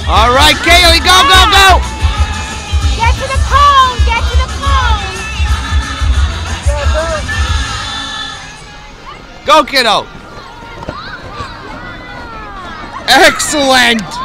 All right, Kaylee, go, go, go! Get to the cone! Get to the cone! Go, kiddo! Excellent!